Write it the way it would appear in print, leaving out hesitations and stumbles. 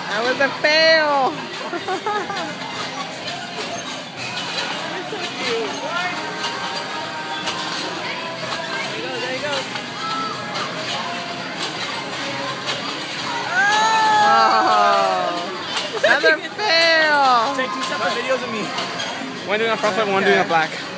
That was a fail. You're so cute. There you go. Oh, another fail. Take 2 separate videos of me. One doing a front flip, one doing a black.